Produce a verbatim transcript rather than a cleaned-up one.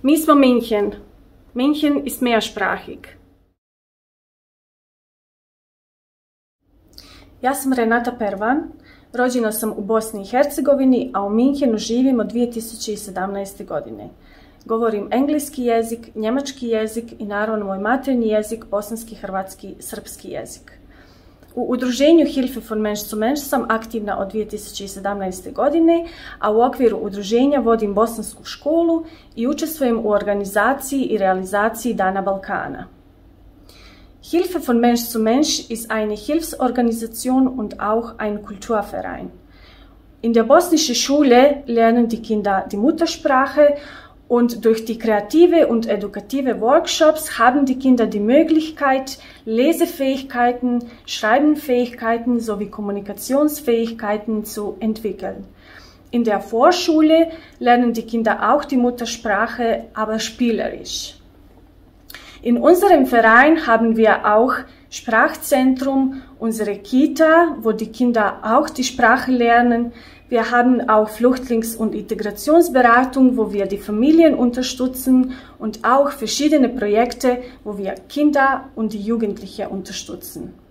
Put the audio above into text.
Mi smo München. München ist mehrsprachig. Ja sam Renata Pervan, rođena sam u Bosni i Hercegovini, a u Münchenu živim od dvije tisuće sedamnaeste. godine. Govorim engleski jezik, njemački jezik i naravno moj materinji jezik, bosanski, hrvatski, srpski jezik. U udruženju Hilfe von Mensch zu Mensch sam aktivna od dvije tisuće sedamnaeste. godine, a u okviru udruženja vodim bosansku školu i učestvujem u organizaciji i realizaciji Dana Balkana. Hilfe von Mensch zu Mensch ist eine Hilfsorganisation und auch ein Kulturverein. In der bosnische Schule lernen die Kinder die Muttersprache und durch die kreative und edukative Workshops haben die Kinder die Möglichkeit, Lesefähigkeiten, Schreibenfähigkeiten sowie Kommunikationsfähigkeiten zu entwickeln. In der Vorschule lernen die Kinder auch die Muttersprache, aber spielerisch. In unserem Verein haben wir auch Sprachzentrum, unsere Kita, wo die Kinder auch die Sprache lernen. Wir haben auch Flüchtlings- und Integrationsberatung, wo wir die Familien unterstützen und auch verschiedene Projekte, wo wir Kinder und die Jugendlichen unterstützen.